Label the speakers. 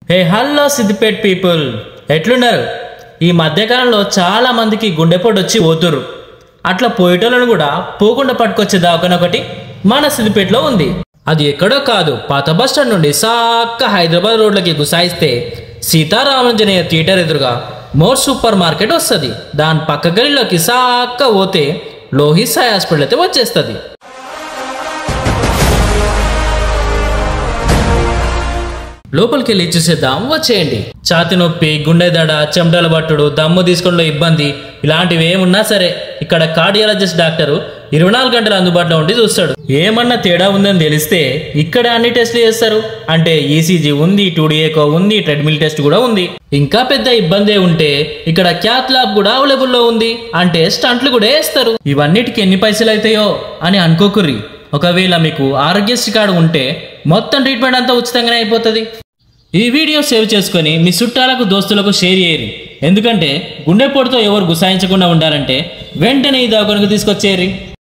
Speaker 1: Hey hello Siddipet people, ఎట్లున్నారు? ఈ మధ్యకాలంలో చాలా మందికి గుండెపోటు వచ్చి పోతురు. అట్లా పోయేటోళ్ళను కూడా పోకుండా పట్టుకొచ్చే దావకన ఒకటి మన సిద్దిపేటలో ఉంది. అది ఎక్కడో కాదు, పాత బస్ స్టాండ్ నుండి సాక్క హైదరాబాద్ రోడ్లకి గుసాయిస్తే సీతారామాంజనేయ థియేటర్ ఎదురుగా మోర్ సూపర్ మార్కెట్ వస్తుంది. దాని పక్క గలిలోకి సాక్క పోతే లోహిత్ సాయి హాస్పిటల్ అయితే వచ్చేస్తుంది. లోపలికి వెళ్ళి చూసేద్దాం, వచ్చేయండి. ఛాతి నొప్పి, గుండె దడ, చెమటలు పట్టుడు, దమ్ము తీసుకోవడంలో ఇబ్బంది, ఇలాంటివి ఏమున్నా సరే ఇక్కడ కార్డియాలజిస్ట్ డాక్టరు 24 గంటలు అందుబాటులో ఉండి చూస్తాడు. ఏమన్నా తేడా ఉందని తెలిస్తే ఇక్కడ అన్ని టెస్టులు చేస్తారు. అంటే ఈసీజీ ఉంది, 2D ఎకో ఉంది, ట్రెడ్మిల్ టెస్ట్ కూడా ఉంది. ఇంకా పెద్ద ఇబ్బంది ఉంటే ఇక్కడ క్యాత్ ల్యాబ్ కూడా అవైలబుల్లో ఉంది. అంటే స్టంట్లు కూడా వేస్తారు. ఇవన్నిటికి ఎన్ని పైసలు అవుతాయో అని అనుకోకుర్రి. ఒకవేళ మీకు ఆరోగ్యశ్రీ కార్డు ఉంటే మొత్తం ట్రీట్మెంట్ అంతా ఉచితంగానే అయిపోతుంది. ఈ వీడియో సేవ్ చేసుకొని మీ చుట్టాలకు, దోస్తులకు షేర్ చేయరు. ఎందుకంటే గుండెపోటుతో ఎవరు గుసాయించకుండా ఉండాలంటే వెంటనే ఈ దవాఖానకు తీసుకొచ్చేయరు.